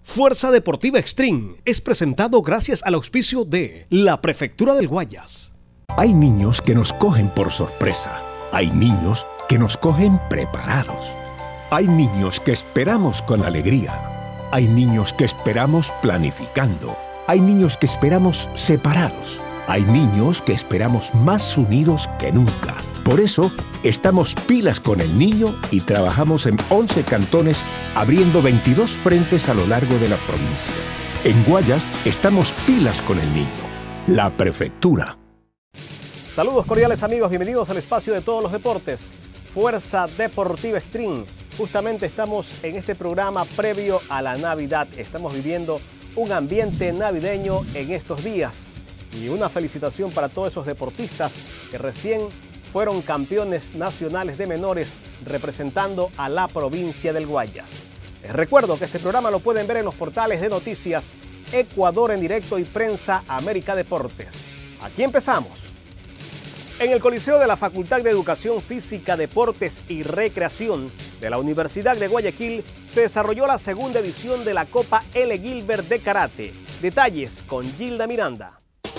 Fuerza Deportiva Extreme es presentado gracias al auspicio de la Prefectura del Guayas. Hay niños que nos cogen por sorpresa. Hay niños que nos cogen preparados. Hay niños que esperamos con alegría. Hay niños que esperamos planificando. Hay niños que esperamos separados. Hay niños que esperamos más unidos que nunca. Por eso, estamos pilas con el niño y trabajamos en 11 cantones, abriendo 22 frentes a lo largo de la provincia. En Guayas, estamos pilas con el niño. La Prefectura. Saludos cordiales amigos, bienvenidos al espacio de todos los deportes. Fuerza Deportiva Extreme. Justamente estamos en este programa previo a la Navidad. Estamos viviendo un ambiente navideño en estos días. Y una felicitación para todos esos deportistas que recién fueron campeones nacionales de menores representando a la provincia del Guayas. Les recuerdo que este programa lo pueden ver en los portales de noticias Ecuador en directo y Prensa América Deportes. Aquí empezamos. En el Coliseo de la Facultad de Educación Física, Deportes y Recreación de la Universidad de Guayaquil se desarrolló la segunda edición de la Copa L. Gilbert de Karate. Detalles con Gilda Miranda.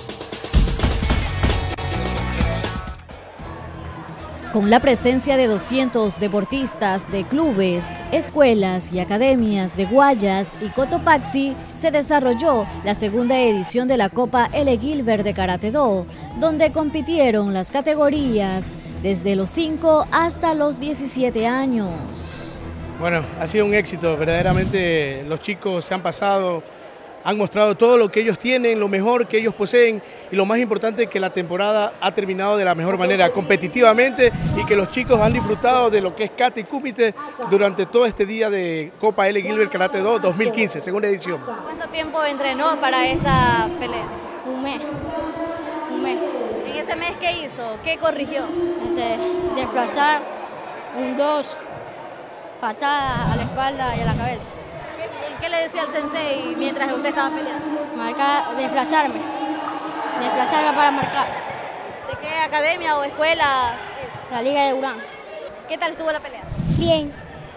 Con la presencia de 200 deportistas de clubes, escuelas y academias de Guayas y Cotopaxi, se desarrolló la segunda edición de la Copa L. Gilbert de Karate Do, donde compitieron las categorías desde los 5 hasta los 17 años. Bueno, ha sido un éxito, verdaderamente los chicos se han pasado, han mostrado todo lo que ellos tienen, lo mejor que ellos poseen y lo más importante que la temporada ha terminado de la mejor manera, competitivamente, y que los chicos han disfrutado de lo que es kata y kumite durante todo este día de Copa L. Gilbert Karate Do 2015, segunda edición. ¿Cuánto tiempo entrenó para esta pelea? Un mes. ¿En ese mes qué hizo? ¿Qué corrigió? Desplazar, 2, patadas a la espalda y a la cabeza. ¿Qué le decía el sensei mientras usted estaba peleando? Desplazarme para marcar. ¿De qué academia o escuela es? La Liga de Durán. ¿Qué tal estuvo la pelea? Bien.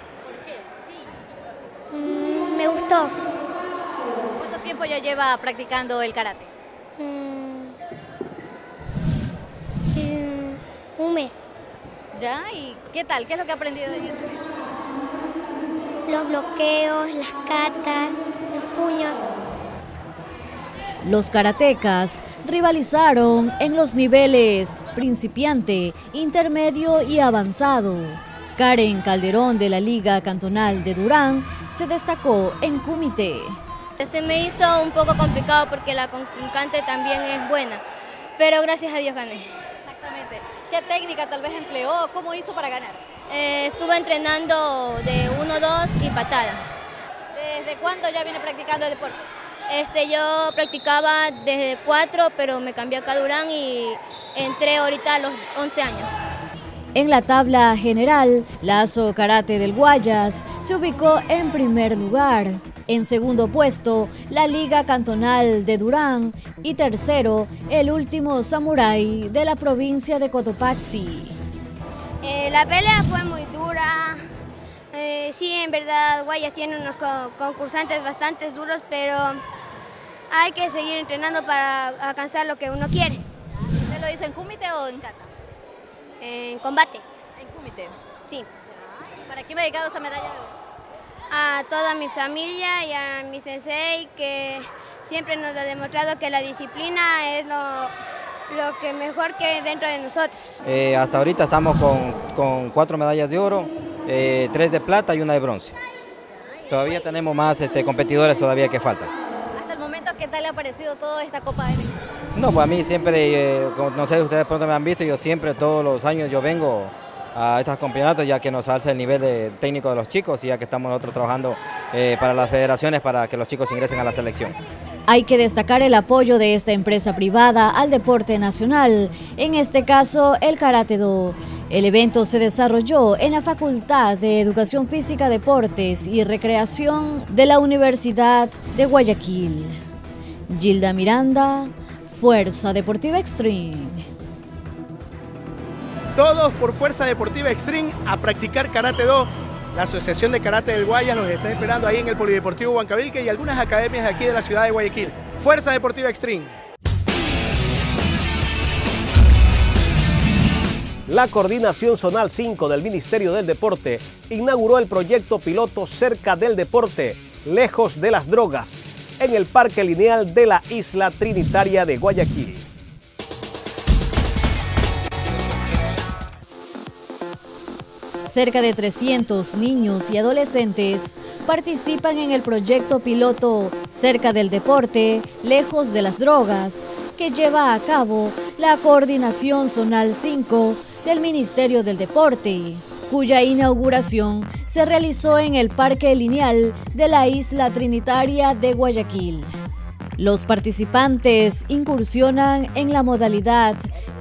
¿Por qué? Me gustó. ¿Cuánto tiempo ya lleva practicando el karate? Un mes. ¿Ya? ¿Y qué tal? ¿Qué es lo que ha aprendido en ese mes? Los bloqueos, las catas, los puños. Los karatecas rivalizaron en los niveles principiante, intermedio y avanzado. Karen Calderón de la Liga Cantonal de Durán se destacó en kumite. Se me hizo un poco complicado porque la contrincante también es buena, pero gracias a Dios gané. Exactamente. ¿Qué técnica tal vez empleó? ¿Cómo hizo para ganar? Estuve entrenando de 1-2 y patada. ¿Desde cuándo ya viene practicando el deporte? Yo practicaba desde 4, pero me cambié acá a Durán y entré ahorita a los 11 años. En la tabla general, Lazo Karate del Guayas se ubicó en primer lugar. En segundo puesto, la Liga Cantonal de Durán y tercero, el último Samurái de la provincia de Cotopaxi. La pelea fue muy dura. Sí, en verdad, Guayas tiene unos concursantes bastante duros, pero hay que seguir entrenando para alcanzar lo que uno quiere. ¿Usted lo hizo en kumite o en kata? En combate. ¿En kumite? Sí. ¿Y para qué me ha dedicado esa medalla de oro? A toda mi familia y a mi sensei, que siempre nos ha demostrado que la disciplina es lo que mejor que dentro de nosotros. Hasta ahorita estamos con 4 medallas de oro, 3 de plata y 1 de bronce. Todavía tenemos más competidores todavía que faltan. Hasta el momento, ¿qué tal le ha parecido toda esta Copa de México? No, pues a mí siempre, no sé si ustedes pronto me han visto, yo siempre todos los años yo vengo a estos campeonatos ya que nos alza el nivel técnico de los chicos y ya que estamos nosotros trabajando para las federaciones para que los chicos ingresen a la selección. Hay que destacar el apoyo de esta empresa privada al deporte nacional, en este caso el Karate Do. El evento se desarrolló en la Facultad de Educación Física, Deportes y Recreación de la Universidad de Guayaquil. Gilda Miranda, Fuerza Deportiva Extreme. Todos por Fuerza Deportiva Extreme a practicar Karate Do La Asociación de Karate del Guayas los está esperando ahí en el Polideportivo Huancavilca y algunas academias de aquí de la ciudad de Guayaquil. Fuerza Deportiva Extreme. La Coordinación Zonal 5 del Ministerio del Deporte inauguró el proyecto piloto Cerca del Deporte, Lejos de las Drogas, en el Parque Lineal de la Isla Trinitaria de Guayaquil. Cerca de 300 niños y adolescentes participan en el proyecto piloto Cerca del Deporte, Lejos de las Drogas, que lleva a cabo la Coordinación Zonal 5 del Ministerio del Deporte, cuya inauguración se realizó en el Parque Lineal de la Isla Trinitaria de Guayaquil. Los participantes incursionan en la modalidad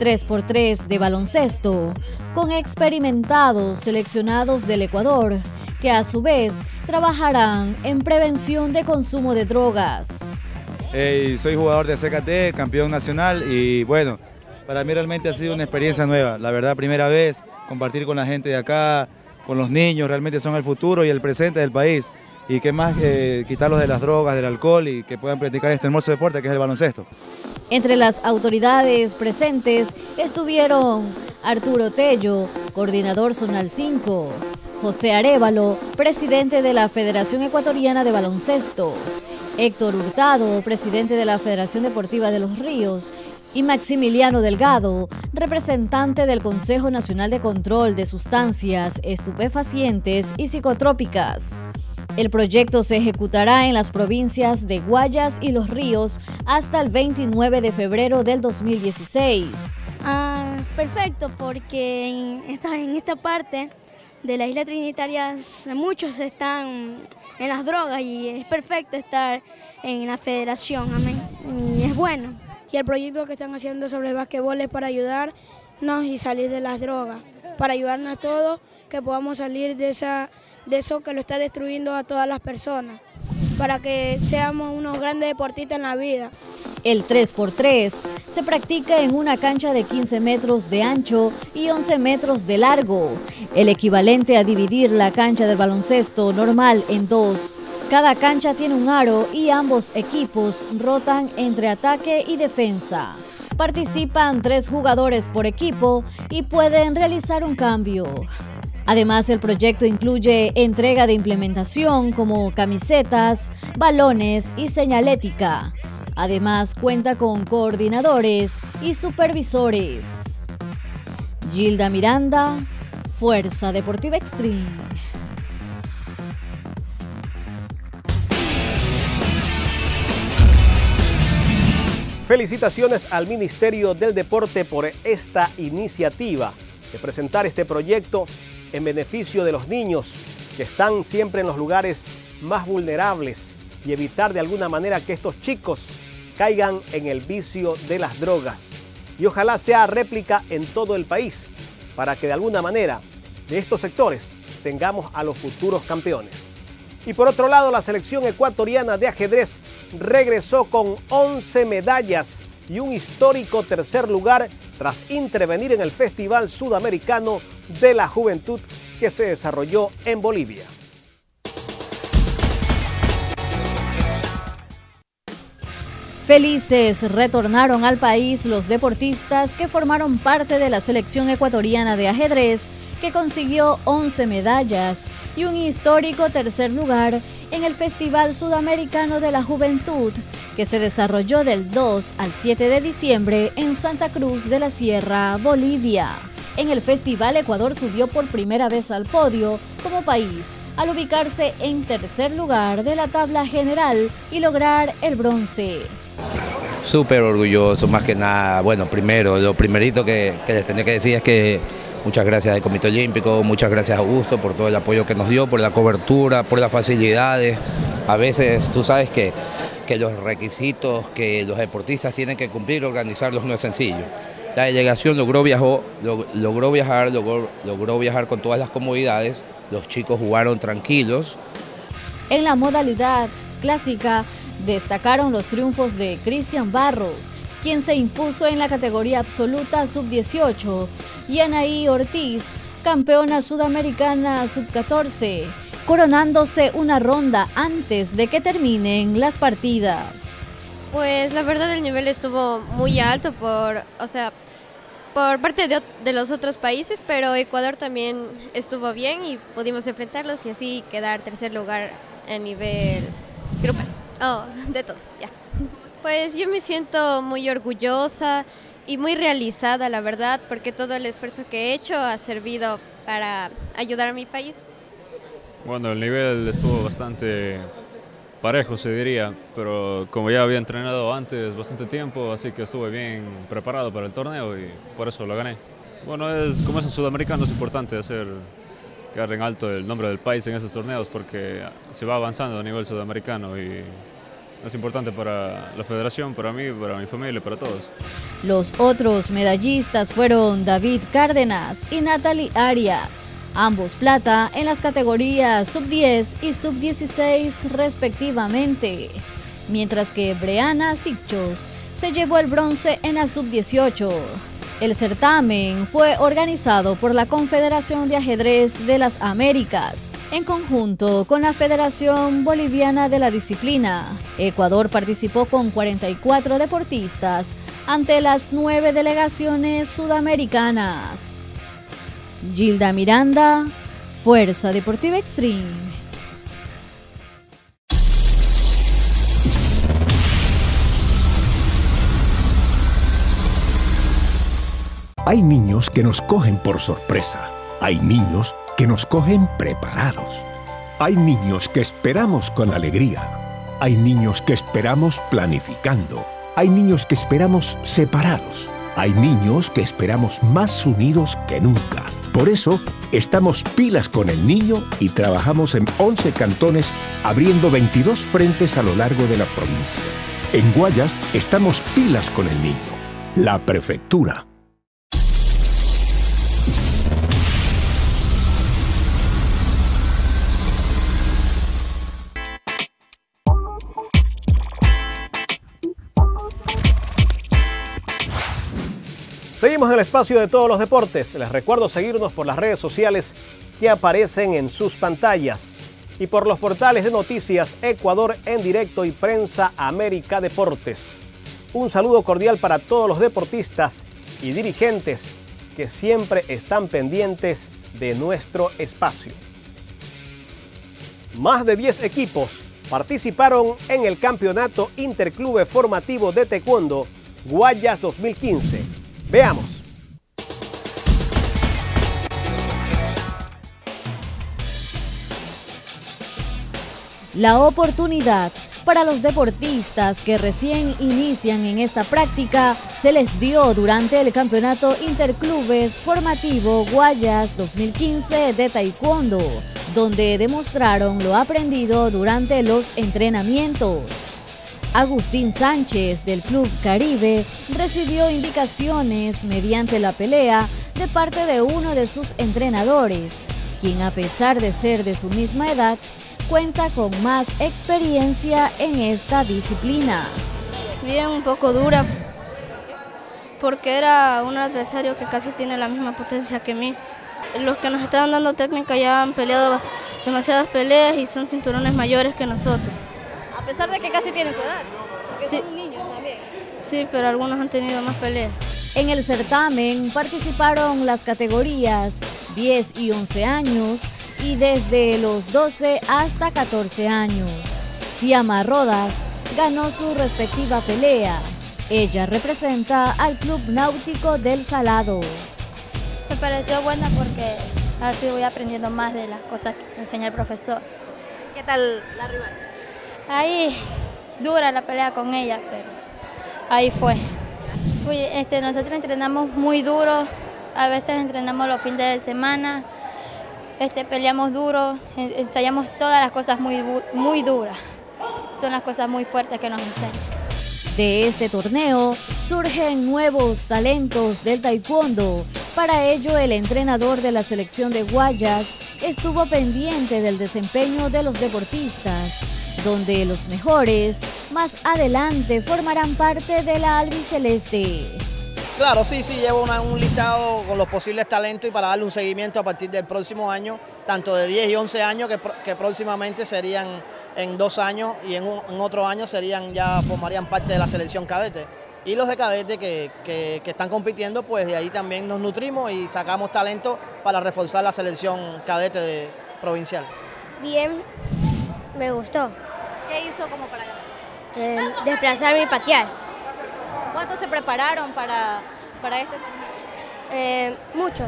3x3 de baloncesto con experimentados seleccionados del Ecuador, que a su vez trabajarán en prevención de consumo de drogas. Soy jugador de CKT, campeón nacional y bueno, para mí realmente ha sido una experiencia nueva. La verdad, primera vez compartir con la gente de acá, con los niños, realmente son el futuro y el presente del país. Y qué más quitarlos de las drogas, del alcohol y que puedan practicar este hermoso deporte que es el baloncesto. Entre las autoridades presentes estuvieron Arturo Tello, coordinador Zonal 5, José Arévalo, presidente de la Federación Ecuatoriana de Baloncesto, Héctor Hurtado, presidente de la Federación Deportiva de los Ríos, y Maximiliano Delgado, representante del Consejo Nacional de Control de Sustancias Estupefacientes y Psicotrópicas. El proyecto se ejecutará en las provincias de Guayas y Los Ríos hasta el 29 de febrero del 2016. Perfecto, porque en esta parte de la Isla Trinitaria muchos están en las drogas y es perfecto estar en la federación, amén, y es bueno. Y el proyecto que están haciendo sobre el basquetbol es para ayudarnos y salir de las drogas, para ayudarnos a todos, que podamos salir de eso que lo está destruyendo a todas las personas, para que seamos unos grandes deportistas en la vida. El 3x3 se practica en una cancha de 15 metros de ancho y 11 metros de largo, el equivalente a dividir la cancha del baloncesto normal en dos. Cada cancha tiene un aro y ambos equipos rotan entre ataque y defensa. Participan 3 jugadores por equipo y pueden realizar un cambio. Además, el proyecto incluye entrega de implementación como camisetas, balones y señalética. Además, cuenta con coordinadores y supervisores. Gilda Miranda, Fuerza Deportiva Extreme. Felicitaciones al Ministerio del Deporte por esta iniciativa de presentar este proyecto en beneficio de los niños que están siempre en los lugares más vulnerables y evitar de alguna manera que estos chicos caigan en el vicio de las drogas. Y ojalá sea réplica en todo el país para que de alguna manera de estos sectores tengamos a los futuros campeones. Y por otro lado, la selección ecuatoriana de ajedrez regresó con 11 medallas y un histórico tercer lugar tras intervenir en el Festival Sudamericano de la Juventud que se desarrolló en Bolivia. Felices retornaron al país los deportistas que formaron parte de la selección ecuatoriana de ajedrez, que consiguió 11 medallas y un histórico tercer lugar en el Festival Sudamericano de la Juventud, que se desarrolló del 2 al 7 de diciembre en Santa Cruz de la Sierra, Bolivia. En el festival, Ecuador subió por primera vez al podio como país, al ubicarse en tercer lugar de la tabla general y lograr el bronce. Súper orgulloso, más que nada. Bueno, primero, lo primerito que les tenía que decir es que muchas gracias al Comité Olímpico, muchas gracias a Augusto por todo el apoyo que nos dio, por la cobertura, por las facilidades. A veces tú sabes que los requisitos que los deportistas tienen que cumplir, organizarlos no es sencillo. La delegación logró viajar con todas las comodidades, los chicos jugaron tranquilos. En la modalidad clásica destacaron los triunfos de Cristian Barros, quien se impuso en la categoría absoluta sub-18, y Anaí Ortiz campeona sudamericana sub-14, coronándose una ronda antes de que terminen las partidas. Pues la verdad el nivel estuvo muy alto por parte de los otros países, pero Ecuador también estuvo bien y pudimos enfrentarlos y así quedar tercer lugar a nivel grupal. De todos, ya. Pues yo me siento muy orgullosa y muy realizada, la verdad, porque todo el esfuerzo que he hecho ha servido para ayudar a mi país. Bueno, el nivel estuvo bastante parejo, se diría, pero como ya había entrenado antes bastante tiempo, así que estuve bien preparado para el torneo y por eso lo gané. Bueno, como es un sudamericano, es importante quedar en alto el nombre del país en esos torneos porque se va avanzando a nivel sudamericano y es importante para la federación, para mí, para mi familia, para todos. Los otros medallistas fueron David Cárdenas y Natalie Arias, ambos plata en las categorías sub-10 y sub-16 respectivamente, mientras que Breana Sicchos se llevó el bronce en la sub-18. El certamen fue organizado por la Confederación de Ajedrez de las Américas, en conjunto con la Federación Boliviana de la disciplina. Ecuador participó con 44 deportistas ante las 9 delegaciones sudamericanas. Gilda Miranda, Fuerza Deportiva Extreme. Hay niños que nos cogen por sorpresa. Hay niños que nos cogen preparados. Hay niños que esperamos con alegría. Hay niños que esperamos planificando. Hay niños que esperamos separados. Hay niños que esperamos más unidos que nunca. Por eso, estamos pilas con el niño y trabajamos en 11 cantones, abriendo 22 frentes a lo largo de la provincia. En Guayas, estamos pilas con el niño. La prefectura. Seguimos en el espacio de todos los deportes. Les recuerdo seguirnos por las redes sociales que aparecen en sus pantallas y por los portales de noticias Ecuador en directo y Prensa América Deportes. Un saludo cordial para todos los deportistas y dirigentes que siempre están pendientes de nuestro espacio. Más de 10 equipos participaron en el Campeonato Interclube Formativo de Taekwondo Guayas 2015. Veamos. La oportunidad para los deportistas que recién inician en esta práctica se les dio durante el Campeonato Interclubes Formativo Guayas 2015 de Taekwondo, donde demostraron lo aprendido durante los entrenamientos. Agustín Sánchez del Club Caribe recibió indicaciones mediante la pelea de parte de uno de sus entrenadores, quien a pesar de ser de su misma edad, cuenta con más experiencia en esta disciplina. Bien, un poco dura, porque era un adversario que casi tiene la misma potencia que mí. Los que nos estaban dando técnica ya han peleado demasiadas peleas y son cinturones mayores que nosotros. A pesar de que casi tienen su edad, porque sí, son niños también. Sí, pero algunos han tenido más peleas. En el certamen participaron las categorías 10 y 11 años y desde los 12 hasta 14 años. Fiamma Rodas ganó su respectiva pelea. Ella representa al Club Náutico del Salado. Me pareció buena porque así voy aprendiendo más de las cosas que enseña el profesor. ¿Qué tal la rival? Ahí dura la pelea con ella, pero ahí fue. Nosotros entrenamos muy duro, a veces entrenamos los fines de semana, peleamos duro, ensayamos todas las cosas muy duras. Son las cosas muy fuertes que nos enseñan. De este torneo surgen nuevos talentos del taekwondo. Para ello, el entrenador de la selección de Guayas estuvo pendiente del desempeño de los deportistas, donde los mejores más adelante formarán parte de la albiceleste. Claro, sí, llevo un listado con los posibles talentos y para darle un seguimiento a partir del próximo año, tanto de 10 y 11 años que próximamente serían en 2 años y en otro año formarían parte de la selección cadete. Y los de cadete que están compitiendo, pues de ahí también nos nutrimos y sacamos talento para reforzar la selección cadete provincial. Bien, me gustó. ¿Qué hizo como para ganar? Desplazarme y patear. ¿Cuánto se prepararon para este torneo? Mucho.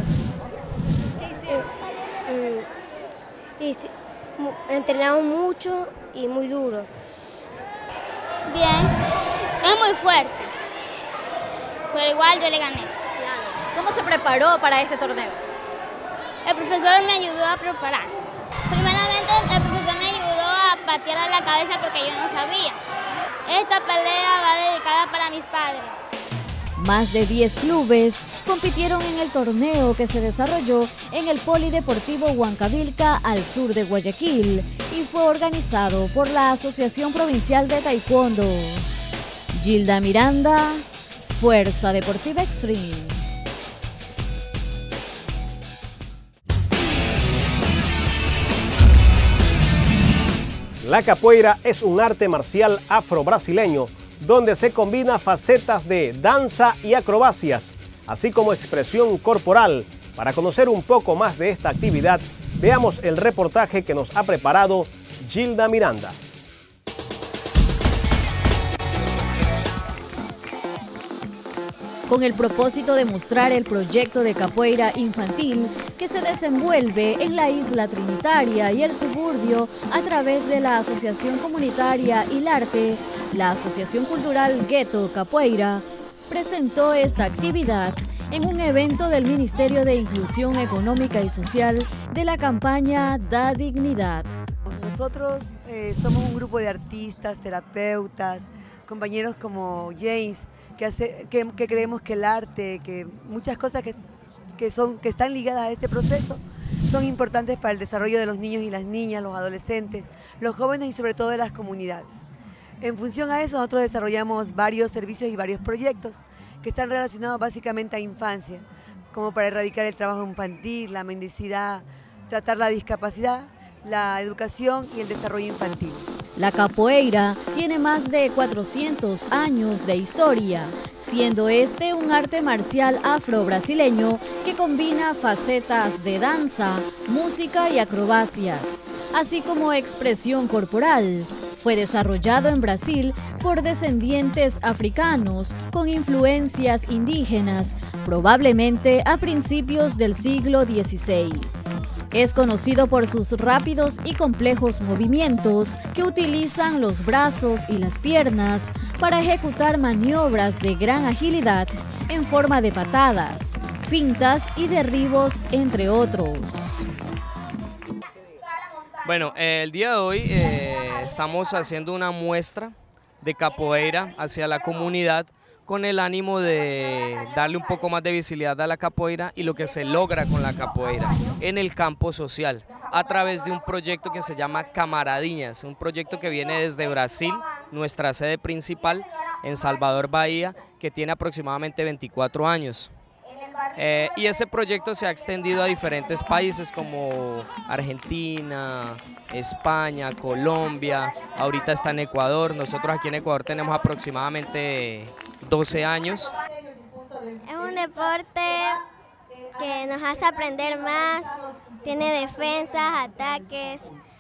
¿Qué hicieron? Entrenamos mucho y muy duro. Bien, es muy fuerte, pero igual yo le gané. Claro. ¿Cómo se preparó para este torneo? El profesor me ayudó a preparar. Primeramente el profesor me ayudó a patear a la cabeza porque yo no sabía. Esta pelea va dedicada para mis padres. Más de 10 clubes compitieron en el torneo que se desarrolló en el Polideportivo Huancavilca al sur de Guayaquil y fue organizado por la Asociación Provincial de Taekwondo. Gilda Miranda, Fuerza Deportiva Extreme. La capoeira es un arte marcial afro-brasileño donde se combina facetas de danza y acrobacias, así como expresión corporal. Para conocer un poco más de esta actividad, veamos el reportaje que nos ha preparado Gilda Miranda. Con el propósito de mostrar el proyecto de capoeira infantil que se desenvuelve en la isla Trinitaria y el suburbio a través de la Asociación Comunitaria Ilarte, la Asociación Cultural Gueto Capoeira presentó esta actividad en un evento del Ministerio de Inclusión Económica y Social de la campaña Da Dignidad. Nosotros somos un grupo de artistas, terapeutas, compañeros como James, que creemos que el arte, que muchas cosas que están ligadas a este proceso son importantes para el desarrollo de los niños y las niñas, los adolescentes, los jóvenes y sobre todo de las comunidades. En función a eso nosotros desarrollamos varios servicios y varios proyectos que están relacionados básicamente a infancia, como para erradicar el trabajo infantil, la mendicidad, tratar la discapacidad, la educación y el desarrollo infantil. La capoeira tiene más de 400 años de historia, siendo este un arte marcial afro-brasileño que combina facetas de danza, música y acrobacias, así como expresión corporal. Fue desarrollado en Brasil por descendientes africanos con influencias indígenas, probablemente a principios del siglo XVI. Es conocido por sus rápidos y complejos movimientos que utilizan los brazos y las piernas para ejecutar maniobras de gran agilidad en forma de patadas, fintas y derribos, entre otros. Bueno, el día de hoy estamos haciendo una muestra de capoeira hacia la comunidad con el ánimo de darle un poco más de visibilidad a la capoeira y lo que se logra con la capoeira en el campo social a través de un proyecto que se llama Camaradiñas, un proyecto que viene desde Brasil, nuestra sede principal en Salvador Bahía, que tiene aproximadamente 24 años. Y ese proyecto se ha extendido a diferentes países como Argentina, España, Colombia, ahorita está en Ecuador. Nosotros aquí en Ecuador tenemos aproximadamente 12 años. Es un deporte que nos hace aprender más, tiene defensas, ataques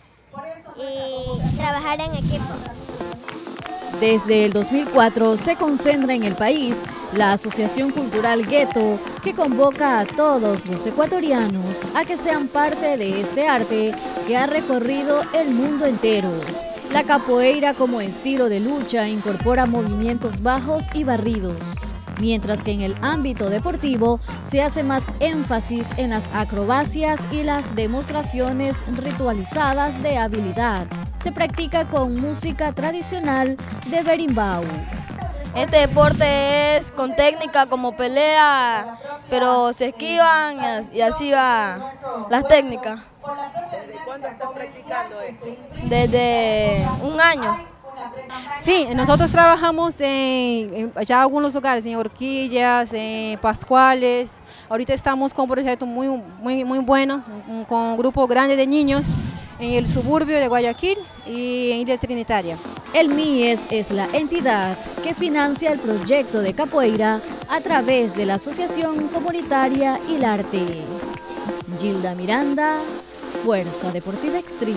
y trabajar en equipo. Desde el 2004 se concentra en el país la Asociación Cultural Gueto, que convoca a todos los ecuatorianos a que sean parte de este arte que ha recorrido el mundo entero. La capoeira como estilo de lucha incorpora movimientos bajos y barridos, mientras que en el ámbito deportivo se hace más énfasis en las acrobacias y las demostraciones ritualizadas de habilidad. Se practica con música tradicional de berimbau. Este deporte es con técnica como pelea, pero se esquivan y así va las técnicas. ¿Desde cuándo estás practicando esto? Desde un año. Sí, nosotros trabajamos en ya algunos lugares, en Horquillas, en Pascuales. Ahorita estamos con un proyecto muy bueno, con un grupo grande de niños en el suburbio de Guayaquil y en Isla Trinitaria. El MIES es la entidad que financia el proyecto de capoeira a través de la Asociación Comunitaria Ilarte. Gilda Miranda, Fuerza Deportiva Extreme.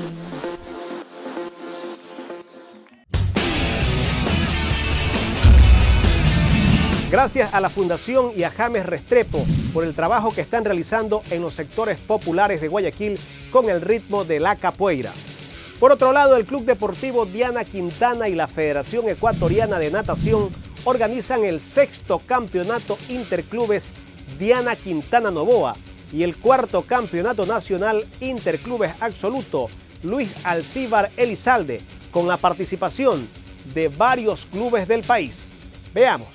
Gracias a la Fundación y a James Restrepo por el trabajo que están realizando en los sectores populares de Guayaquil con el ritmo de la capoeira. Por otro lado, el Club Deportivo Diana Quintana y la Federación Ecuatoriana de Natación organizan el 6º Campeonato Interclubes Diana Quintana Novoa y el 4º Campeonato Nacional Interclubes Absoluto Luis Alcíbar Elizalde, con la participación de varios clubes del país. Veamos.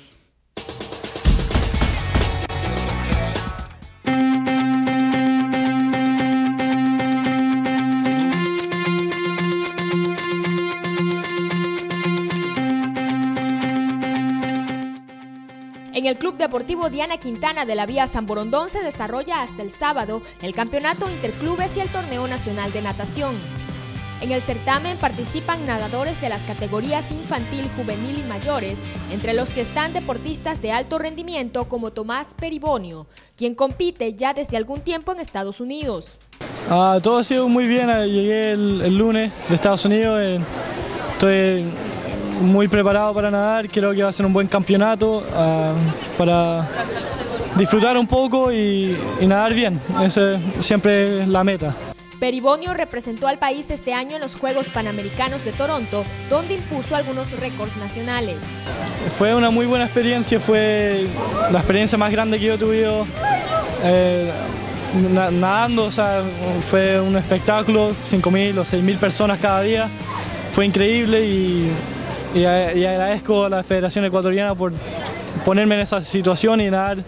En el Club Deportivo Diana Quintana de la Vía San Borondón se desarrolla hasta el sábado el Campeonato Interclubes y el Torneo Nacional de Natación. En el certamen participan nadadores de las categorías infantil, juvenil y mayores, entre los que están deportistas de alto rendimiento como Tomás Peribonio, quien compite ya desde algún tiempo en Estados Unidos. Todo ha sido muy bien, llegué el lunes de Estados Unidos, estoy muy preparado para nadar, creo que va a ser un buen campeonato para disfrutar un poco y nadar bien, esa es siempre la meta. Peribonio representó al país este año en los Juegos Panamericanos de Toronto, donde impuso algunos récords nacionales. Fue una muy buena experiencia, fue la experiencia más grande que yo he tenido nadando, o sea, fue un espectáculo, 5.000 o 6.000 personas cada día, fue increíble y agradezco a la Federación Ecuatoriana por ponerme en esa situación y nadar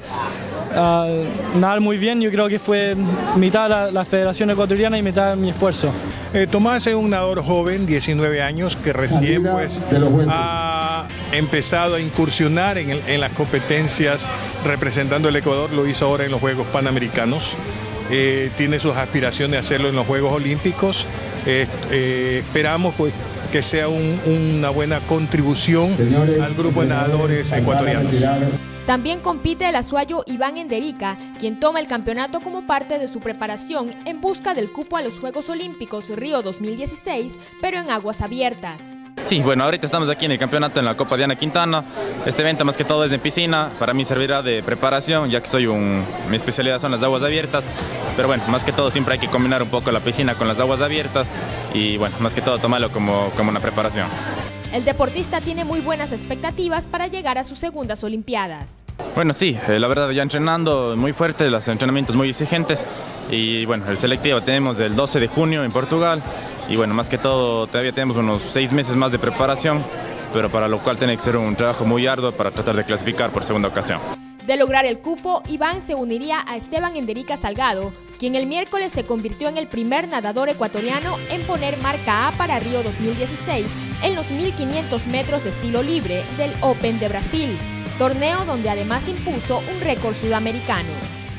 muy bien. Yo creo que fue mitad la Federación Ecuatoriana y mitad mi esfuerzo. Tomás es un nadador joven, 19 años, que recién pues, ha empezado a incursionar en las competencias representando el Ecuador, lo hizo ahora en los Juegos Panamericanos. Tiene sus aspiraciones de hacerlo en los Juegos Olímpicos. Esperamos pues, que sea una buena contribución al grupo de nadadores ecuatorianos. También compite el azuayo Iván Enderica, quien toma el campeonato como parte de su preparación en busca del cupo a los Juegos Olímpicos Río 2016, pero en aguas abiertas. Sí, bueno, ahorita estamos aquí en el campeonato en la Copa Diana Quintana. Este evento más que todo es en piscina, para mí servirá de preparación, ya que mi especialidad son las aguas abiertas. Pero bueno, más que todo siempre hay que combinar un poco la piscina con las aguas abiertas y bueno, más que todo tomarlo como una preparación. El deportista tiene muy buenas expectativas para llegar a sus segundas Olimpiadas. Bueno, sí, la verdad ya entrenando muy fuerte, los entrenamientos muy exigentes y bueno, el selectivo tenemos el 12 de junio en Portugal y bueno, más que todo todavía tenemos unos 6 meses más de preparación, pero para lo cual tiene que ser un trabajo muy arduo para tratar de clasificar por segunda ocasión. De lograr el cupo, Iván se uniría a Esteban Enderica Salgado, quien el miércoles se convirtió en el primer nadador ecuatoriano en poner marca A para Río 2016 en los 1500 metros estilo libre del Open de Brasil, torneo donde además impuso un récord sudamericano.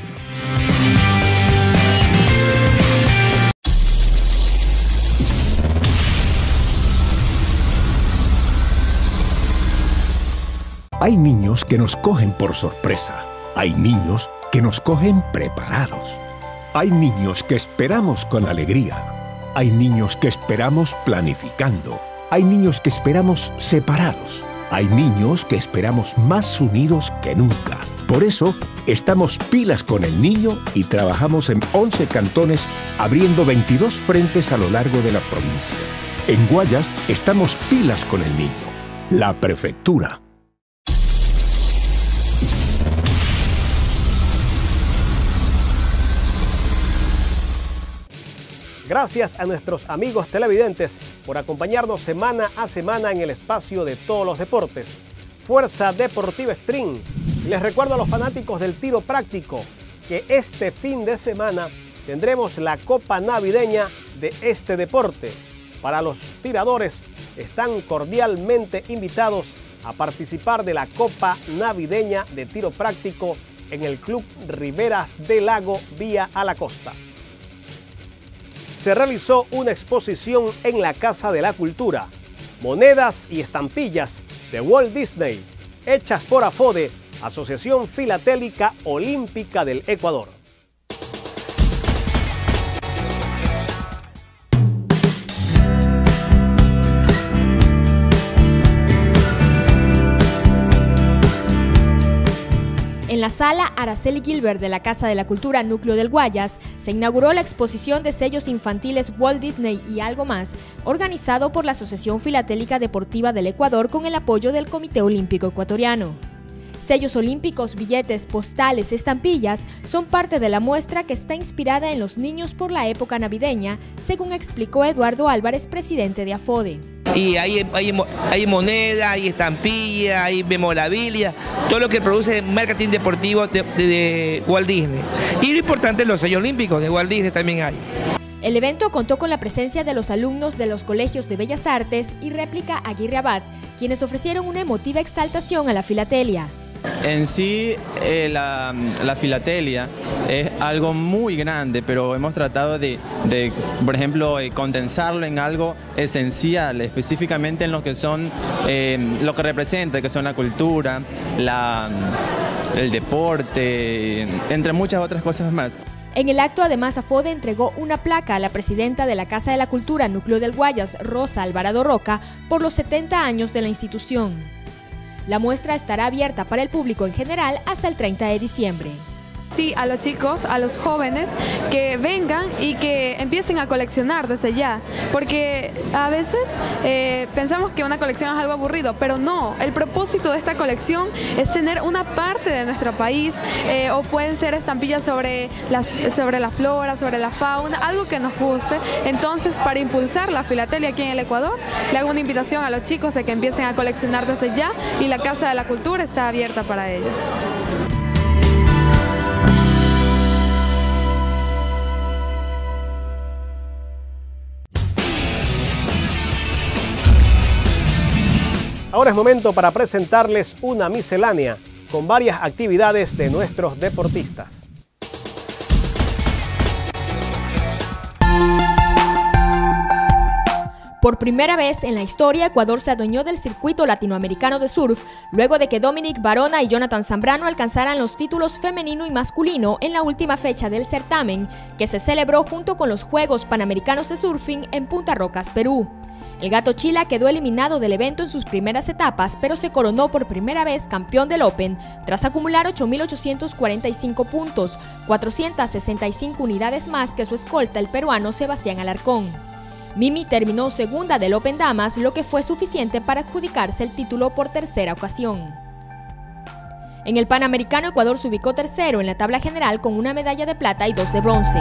Hay niños que nos cogen por sorpresa. Hay niños que nos cogen preparados. Hay niños que esperamos con alegría. Hay niños que esperamos planificando. Hay niños que esperamos separados. Hay niños que esperamos más unidos que nunca. Por eso, estamos pilas con el niño y trabajamos en 11 cantones, abriendo 22 frentes a lo largo de la provincia. En Guayas, estamos pilas con el niño. La prefectura. Gracias a nuestros amigos televidentes por acompañarnos semana a semana en el espacio de todos los deportes. Fuerza Deportiva Extreme. Y les recuerdo a los fanáticos del tiro práctico que este fin de semana tendremos la Copa Navideña de este deporte. Para los tiradores están cordialmente invitados a participar de la Copa Navideña de Tiro Práctico en el Club Riberas del Lago Vía a la Costa. Se realizó una exposición en la Casa de la Cultura, monedas y estampillas de Walt Disney, hechas por AFODE, Asociación Filatélica Olímpica del Ecuador. En la sala Araceli Gilbert de la Casa de la Cultura Núcleo del Guayas se inauguró la exposición de sellos infantiles Walt Disney y algo más, organizado por la Asociación Filatélica Deportiva del Ecuador con el apoyo del Comité Olímpico Ecuatoriano. Sellos olímpicos, billetes, postales, estampillas son parte de la muestra que está inspirada en los niños por la época navideña, según explicó Eduardo Álvarez, presidente de AFODE. Y hay moneda, hay estampilla, hay memorabilia, todo lo que produce marketing deportivo de Walt Disney. Y lo importante es los sellos olímpicos de Walt Disney también hay. El evento contó con la presencia de los alumnos de los colegios de Bellas Artes y Réplica Aguirre Abad, quienes ofrecieron una emotiva exaltación a la filatelia. En sí, la filatelia es algo muy grande, pero hemos tratado de por ejemplo, condensarlo en algo esencial, específicamente en lo que son, lo que representa, que son la cultura, el deporte, entre muchas otras cosas más. En el acto, además, AFODE entregó una placa a la presidenta de la Casa de la Cultura Núcleo del Guayas, Rosa Alvarado Roca, por los 70 años de la institución. La muestra estará abierta para el público en general hasta el 30 de diciembre. Sí, a los chicos, a los jóvenes, que vengan y que empiecen a coleccionar desde ya, porque a veces pensamos que una colección es algo aburrido, pero no, el propósito de esta colección es tener una parte de nuestro país, o pueden ser estampillas sobre la flora, sobre la fauna, algo que nos guste. Entonces, para impulsar la filatelia aquí en el Ecuador, le hago una invitación a los chicos de que empiecen a coleccionar desde ya, y la Casa de la Cultura está abierta para ellos. Ahora es momento para presentarles una miscelánea con varias actividades de nuestros deportistas. Por primera vez en la historia, Ecuador se adueñó del circuito latinoamericano de surf, luego de que Dominic Barona y Jonathan Zambrano alcanzaran los títulos femenino y masculino en la última fecha del certamen, que se celebró junto con los Juegos Panamericanos de Surfing en Punta Rocas, Perú. El Gato Chila quedó eliminado del evento en sus primeras etapas, pero se coronó por primera vez campeón del Open tras acumular 8.845 puntos, 465 unidades más que su escolta, el peruano Sebastián Alarcón. Mimi terminó segunda del Open Damas, lo que fue suficiente para adjudicarse el título por tercera ocasión. En el Panamericano, Ecuador se ubicó tercero en la tabla general con una medalla de plata y 2 de bronce.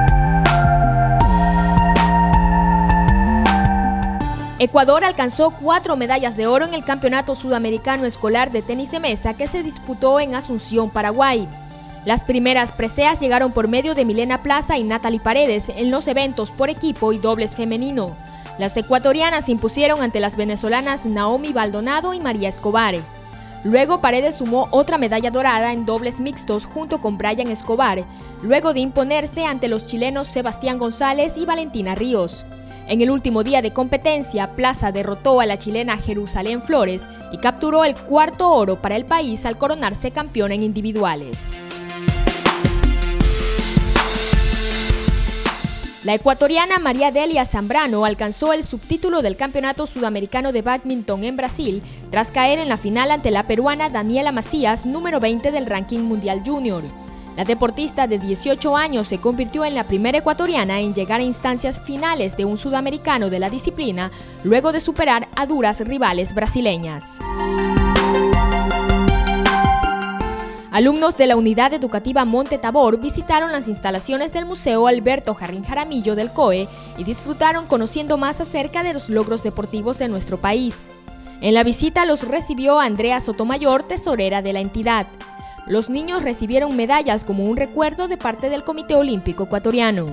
Ecuador alcanzó 4 medallas de oro en el Campeonato Sudamericano Escolar de Tenis de Mesa que se disputó en Asunción, Paraguay. Las primeras preseas llegaron por medio de Milena Plaza y Natalie Paredes en los eventos por equipo y dobles femenino. Las ecuatorianas se impusieron ante las venezolanas Naomi Baldonado y María Escobar. Luego Paredes sumó otra medalla dorada en dobles mixtos junto con Brian Escobar, luego de imponerse ante los chilenos Sebastián González y Valentina Ríos. En el último día de competencia, Plaza derrotó a la chilena Jerusalén Flores y capturó el 4º oro para el país al coronarse campeona en individuales. La ecuatoriana María Delia Zambrano alcanzó el subtítulo del Campeonato Sudamericano de Bádminton en Brasil tras caer en la final ante la peruana Daniela Macías, número 20 del ranking mundial junior. La deportista de 18 años se convirtió en la primera ecuatoriana en llegar a instancias finales de un sudamericano de la disciplina, luego de superar a duras rivales brasileñas. Alumnos de la Unidad Educativa Monte Tabor visitaron las instalaciones del Museo Alberto Jarrín Jaramillo del COE y disfrutaron conociendo más acerca de los logros deportivos de nuestro país. En la visita los recibió Andrea Sotomayor, tesorera de la entidad. Los niños recibieron medallas como un recuerdo de parte del Comité Olímpico Ecuatoriano.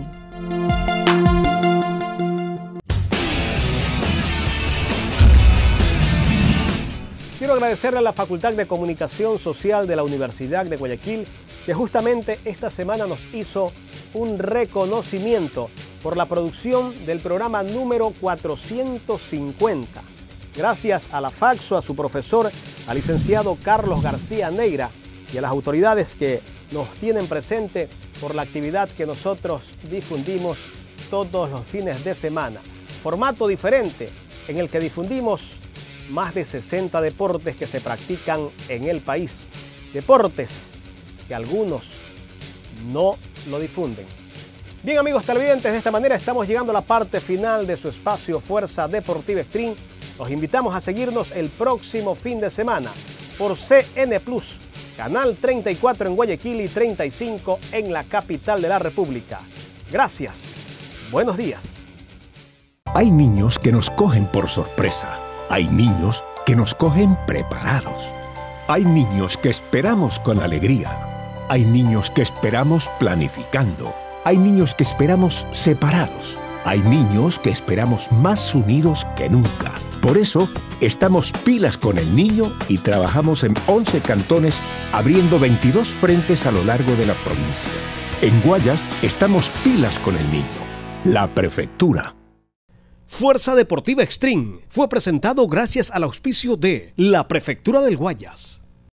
Quiero agradecerle a la Facultad de Comunicación Social de la Universidad de Guayaquil, que justamente esta semana nos hizo un reconocimiento por la producción del programa número 450. Gracias a la FACSO, a su profesor, al licenciado Carlos García Neira y a las autoridades que nos tienen presente por la actividad que nosotros difundimos todos los fines de semana. Formato diferente en el que difundimos más de 60 deportes que se practican en el país. Deportes que algunos no lo difunden. Bien, amigos televidentes, de esta manera estamos llegando a la parte final de su espacio Fuerza Deportiva Extreme. Los invitamos a seguirnos el próximo fin de semana por CN Plus, canal 34 en Guayaquil y 35 en la capital de la República. Gracias. Buenos días. Hay niños que nos cogen por sorpresa. Hay niños que nos cogen preparados. Hay niños que esperamos con alegría. Hay niños que esperamos planificando. Hay niños que esperamos separados. Hay niños que esperamos más unidos que nunca. Por eso, estamos pilas con el niño y trabajamos en 11 cantones, abriendo 22 frentes a lo largo de la provincia. En Guayas, estamos pilas con el niño. La Prefectura. Fuerza Deportiva Extreme fue presentado gracias al auspicio de la Prefectura del Guayas.